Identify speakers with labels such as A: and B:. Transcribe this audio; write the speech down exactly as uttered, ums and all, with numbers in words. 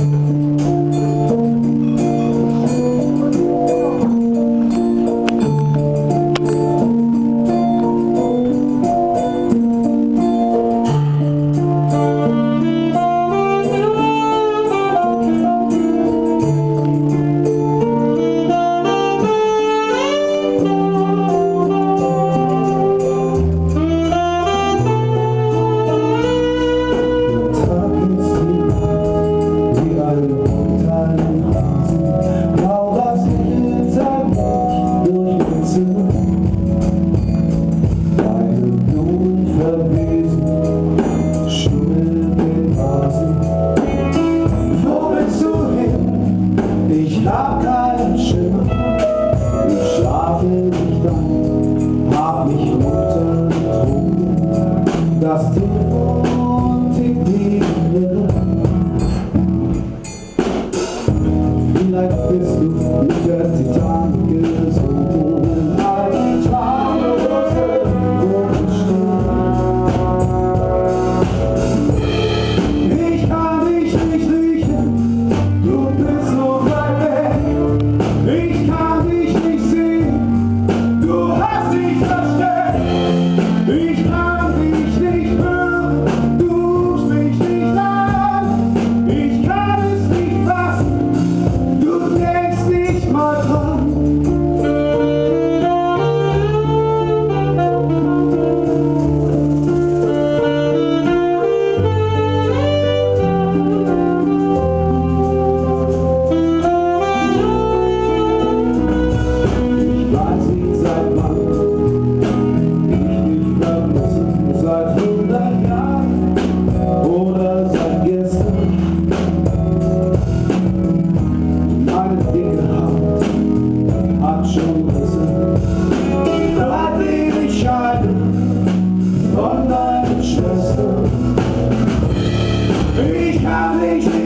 A: Ich hab keinen Schimmer, ich schlafe nicht ein, hab mich runtergetrunken, das Telefon tickt wieder. Vielleicht bist du mit der Titanic gesunken, ein traumlose Stunde. Ich kann dich nicht riechen, du bist so weit weg. Ich kann dich nicht sehen, du hast dich versteckt. Ich kann dich nicht hören, du rufst mich nicht an. Ich kann es nicht fassen, du denkst nicht mal dran. Ich weiß nicht seit wann ich dich vermisse, seit hundert Jahren oder seit gestern. Meine dicke Haut hat schon Risse, seitdem ich scheide von deiner Schwester. Ich kann dich nicht